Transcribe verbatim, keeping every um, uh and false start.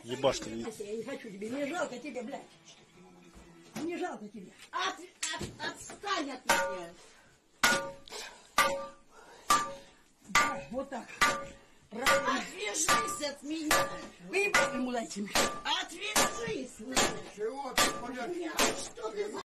Ебашка. Я не хочу тебе, не жалко тебе, блядь. Не жалко тебе. От, от, отстань от меня. Да, вот так. Отвяжись от меня. Выебать ему дайте. Отвяжись. Чего ты, блядь? Что ты за...